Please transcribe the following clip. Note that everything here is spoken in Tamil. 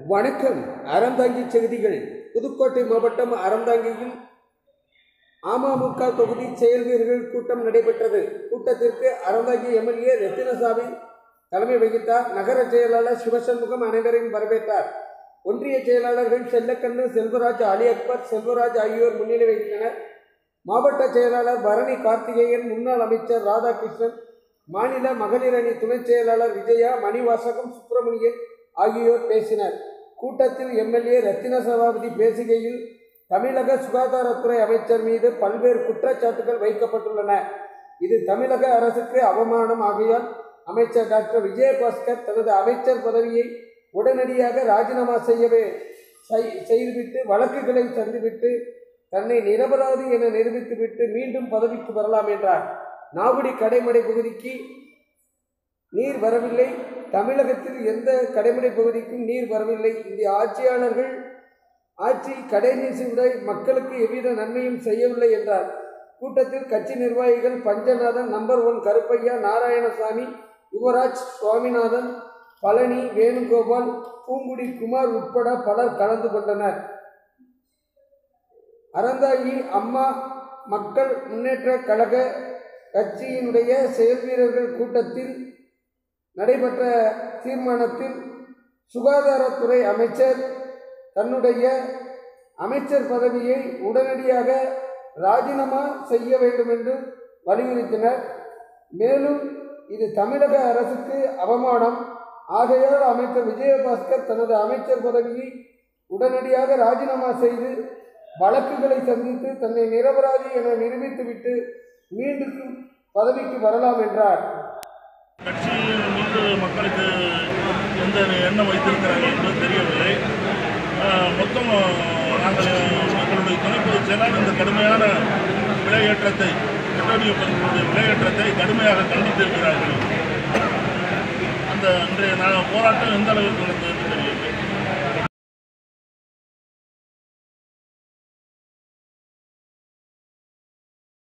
வணக்கம். அறந்தாங்கி செய்திகள். புதுக்கோட்டை மாவட்டம் அறந்தாங்கியில் அமமுக தொகுதி செயல் வீரர்கள் கூட்டம் நடைபெற்றது. கூட்டத்திற்கு அறந்தாங்கி எம்எல்ஏ ரத்தினசாமி தலைமை வகித்தார். நகர செயலாளர் சிவசண்முகம் அனைவரையும் வரவேற்றார். ஒன்றிய செயலாளர்கள் செல்லக்கண்ணு, செல்வராஜ், அலி அக்பர், செல்வராஜ் ஆகியோர் முன்னிலை வகித்தனர். மாவட்ட செயலாளர் பரணி கார்த்திகேயன், முன்னாள் அமைச்சர் ராதாகிருஷ்ணன், மாநில மகளிர் அணி துணை செயலாளர் விஜயா, மணிவாசகம், சுப்பிரமணியன் ஆகியோர் பேசினர். கூட்டத்தில் எம்எல்ஏ ரத்தினசபாபதி பேசுகையில், தமிழக சுகாதாரத்துறை அமைச்சர் மீது பல்வேறு குற்றச்சாட்டுகள் வைக்கப்பட்டுள்ளன. இது தமிழக அரசுக்கு அவமானம். ஆகையால் அமைச்சர் டாக்டர் விஜயபாஸ்கர் தனது அமைச்சர் பதவியை உடனடியாக ராஜினாமா செய்துவிட்டு வழக்குகளை தந்துவிட்டு தன்னை நிரபராதி என நிரூபித்துவிட்டு மீண்டும் பதவிக்கு வரலாம் என்றார். நாகுடி கடைமடை பகுதிக்கு நீர் வரவில்லை. தமிழகத்தில் எந்த கடைமடை பகுதிக்கும் நீர் வரவில்லை. இந்த ஆட்சியாளர்கள் ஆட்சி கடைநீசி விட மக்களுக்கு எவ்வித நன்மையும் செய்யவில்லை என்றார். கூட்டத்தில் கட்சி நிர்வாகிகள் பஞ்சநாதன், நம்பர் 1 கருப்பையா, நாராயணசாமி, யுவராஜ், சுவாமிநாதன், பழனி, வேணுகோபால், பூங்குடி குமார் உட்பட பலர் கலந்து கொண்டனர். அறந்தாங்கி அம்மா மக்கள் முன்னேற்ற கழக கட்சியினுடைய செயல் வீரர்கள் கூட்டத்தில் நடைபெற்ற தீர்மானத்தில் சுகாதாரத்துறை அமைச்சர் தன்னுடைய அமைச்சர் பதவியை உடனடியாக ராஜினாமா செய்ய வேண்டும் என்று வலியுறுத்தினர். மேலும் இது தமிழக அரசுக்கு அவமானம். ஆகையால் அமைச்சர் விஜயபாஸ்கர் தனது அமைச்சர் பதவியை உடனடியாக ராஜினாமா செய்து வழக்குகளை சந்தித்து தன்னை நிரபராதி என நிரூபித்துவிட்டு மீண்டும் பதவிக்கு வரலாம் என்றார். கட்சியின் மீது மக்களுக்கு எந்த எண்ணம் வைத்திருக்கிறார்கள் என்பது தெரியவில்லை. மொத்தம் நாங்கள் எங்களுடைய துணைப்பொதுச் செயலாளர் இந்த கடுமையான விலையேற்றத்தை, பெட்ரோலிய பொருட்களுடைய விலையேற்றத்தை கடுமையாக கண்டித்திருக்கிறார்கள். அந்த இன்றைய போராட்டம் எந்த அளவுக்கு நடந்தது தெரியும்.